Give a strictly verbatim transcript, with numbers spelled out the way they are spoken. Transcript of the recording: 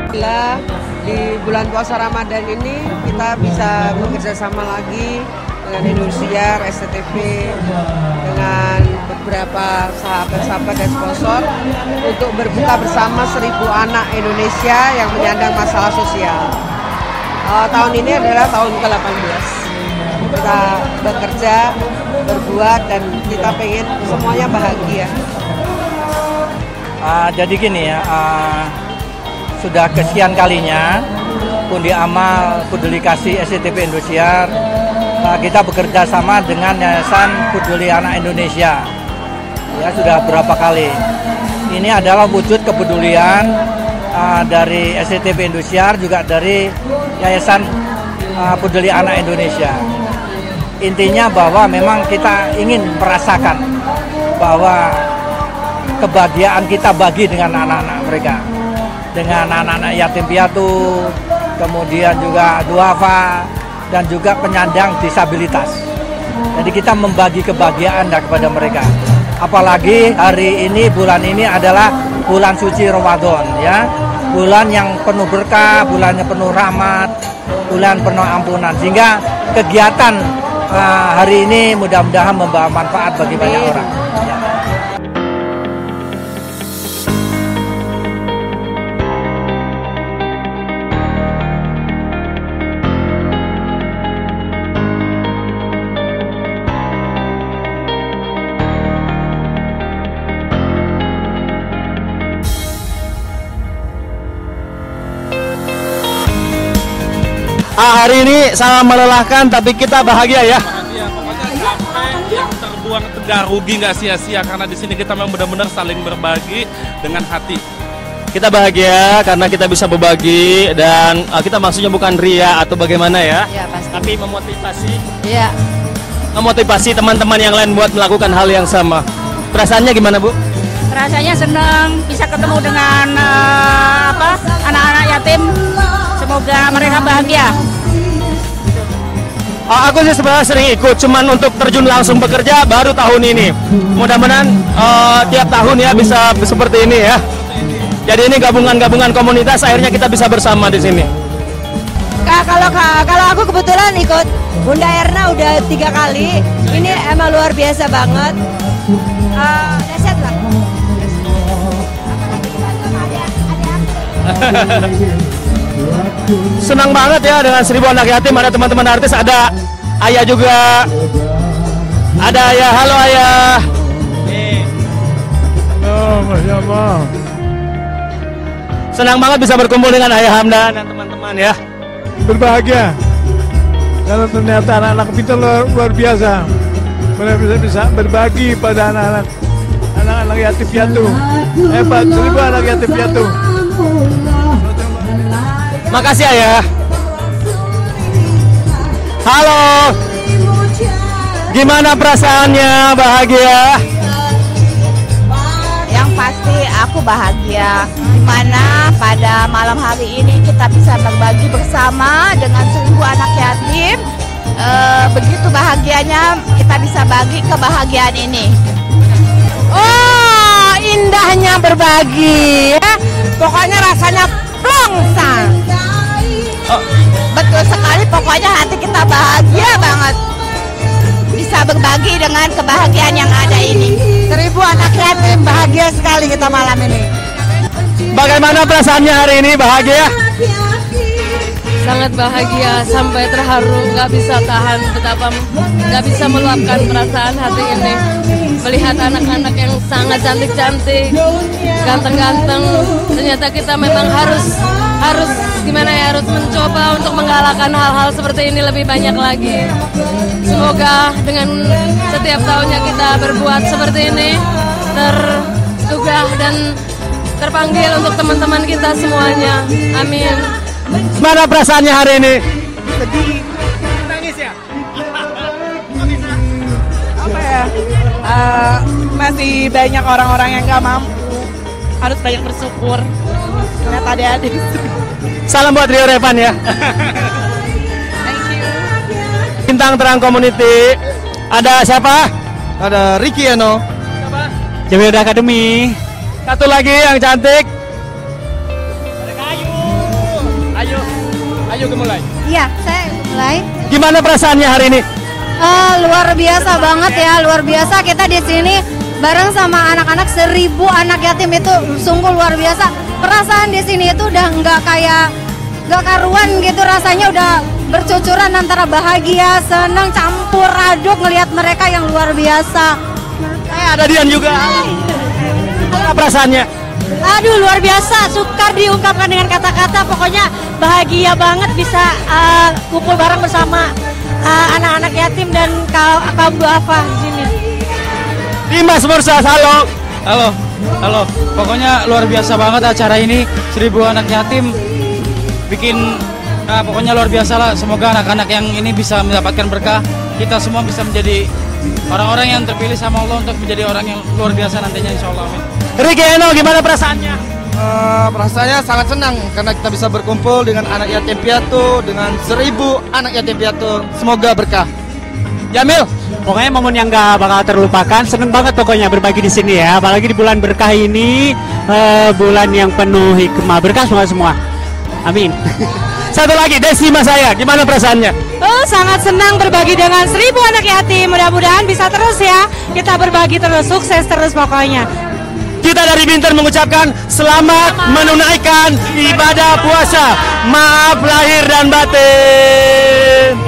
Alhamdulillah di bulan puasa Ramadan ini kita bisa bekerja sama lagi dengan Indosiar, S C T V, dengan beberapa sahabat-sahabat dan sponsor untuk berbuka bersama seribu anak Indonesia yang menyandang masalah sosial. Uh, tahun ini adalah tahun ke delapan belas. Kita bekerja, berbuat, dan kita pengen semuanya bahagia. Uh, jadi gini ya, uh, sudah kesekian kalinya Pundi Amal Peduli Kasih S C T V Indosiar, uh, kita bekerja sama dengan Yayasan Peduli Anak Indonesia. Ya, sudah berapa kali. Ini adalah wujud kepedulian uh, dari S C T V Indosiar, juga dari Yayasan uh, Peduli Anak Indonesia. Intinya bahwa memang kita ingin merasakan bahwa kebahagiaan kita bagi dengan anak-anak mereka, dengan anak-anak yatim piatu, kemudian juga duafa, dan juga penyandang disabilitas. Jadi kita membagi kebahagiaan kepada mereka. Apalagi hari ini, bulan ini adalah bulan suci Ramadan, ya, bulan yang penuh berkah, bulan yang penuh rahmat, bulan penuh ampunan, sehingga kegiatan uh, hari ini mudah-mudahan membawa manfaat bagi banyak orang. Ya. Ah, hari ini sangat melelahkan, tapi kita bahagia ya. Bahagia, pokoknya capek yang terbuang tidak rugi, nggak sia-sia, karena di sini kita memang benar-benar saling berbagi dengan hati. Kita bahagia karena kita bisa berbagi, dan uh, kita maksudnya bukan ria atau bagaimana ya, ya pasti. Tapi memotivasi, ya. memotivasi teman-teman yang lain buat melakukan hal yang sama. Perasaannya gimana, Bu? Rasanya senang bisa ketemu dengan uh, apa anak-anak yatim. Semoga mereka bahagia. Oh, aku sih sebenarnya sering ikut, cuman untuk terjun langsung bekerja baru tahun ini. Mudah-mudahan uh, tiap tahun ya bisa seperti ini ya. Jadi ini gabungan-gabungan komunitas, akhirnya kita bisa bersama di sini. Kak, kalau kalau aku kebetulan ikut Bunda Erna udah tiga kali. Ini emang luar biasa banget. Uh, Reset lah. Senang banget ya dengan seribu anak yatim, ada teman-teman artis, ada ayah juga, ada ayah. Halo ayah. Oh, Masya Allah. Senang banget bisa berkumpul dengan ayah Hamdan dan teman-teman ya. Berbahagia karena ternyata anak-anak kita luar, luar biasa. Mereka bisa, bisa berbagi pada anak-anak anak-anak yatim piatu. Hebat, seribu anak yatim piatu. Makasih ayah. Halo. Gimana perasaannya? Bahagia? Yang pasti aku bahagia. Dimana pada malam hari ini kita bisa berbagi bersama dengan seribu anak yatim. E, begitu bahagianya kita bisa bagi kebahagiaan ini. Oh, indahnya berbagi ya. Pokoknya rasanya plongsa. Oh, betul sekali, pokoknya hati kita bahagia banget bisa berbagi dengan kebahagiaan yang ada ini. Seribu anak yatim, bahagia sekali kita malam ini. Bagaimana perasaannya hari ini? Bahagia? Sangat bahagia, sampai terharu, nggak bisa tahan, betapa nggak bisa meluapkan perasaan hati ini. Melihat anak-anak yang sangat cantik-cantik, ganteng-ganteng, ternyata kita memang harus harus gimana ya, harus mencoba untuk menggalakkan hal-hal seperti ini lebih banyak lagi. Semoga dengan setiap tahunnya kita berbuat seperti ini, tergugah dan terpanggil untuk teman-teman kita semuanya. Amin. Gimana perasaannya hari ini? Sedih. Nangis ya? Apa ya? Uh, masih banyak orang-orang yang nggak mampu. Harus banyak bersyukur. Ternyata ada adik. Salam buat Rio Revan ya. Thank you. Bintang Terang Community. Ada siapa? Ada Ricky Eno. Siapa? Jaweda Academy. Satu lagi yang cantik. Ada Kayu. Ayo mulai. Iya, saya mulai. Gimana perasaannya hari ini? Uh, luar biasa banget ya, luar biasa kita di sini bareng sama anak-anak seribu anak yatim itu sungguh luar biasa. Perasaan di sini itu udah nggak kayak nggak karuan gitu, rasanya udah bercucuran antara bahagia, senang, campur aduk ngelihat mereka yang luar biasa. Saya ada Dian juga. Apa perasaannya? Aduh luar biasa, sukar diungkapkan dengan kata-kata. Pokoknya bahagia banget bisa uh, kumpul bareng bersama uh, anak-anak yatim dan kaum kaum duafa di sini. Dimas Mursas, halo. Halo, halo. Pokoknya luar biasa banget acara ini. Seribu anak yatim bikin, nah, pokoknya luar biasa lah. Semoga anak-anak yang ini bisa mendapatkan berkah. Kita semua bisa menjadi orang-orang yang terpilih sama Allah untuk menjadi orang yang luar biasa nantinya, insya Allah. Amin. Riki Eno, gimana perasaannya? Uh, perasaannya sangat senang karena kita bisa berkumpul dengan anak yatim piatu, dengan seribu anak yatim piatu. Semoga berkah. Jamil, pokoknya momen yang gak bakal terlupakan. Seneng banget pokoknya berbagi di sini ya. Apalagi di bulan berkah ini, uh, bulan yang penuh hikmah berkah semua semua. Amin. Satu lagi, Desi Mas saya, gimana perasaannya? Oh, sangat senang berbagi dengan seribu anak yatim. Mudah-mudahan bisa terus ya. Kita berbagi terus, sukses terus pokoknya. Kita dari Bintan mengucapkan selamat menunaikan ibadah puasa. Maaf lahir dan batin.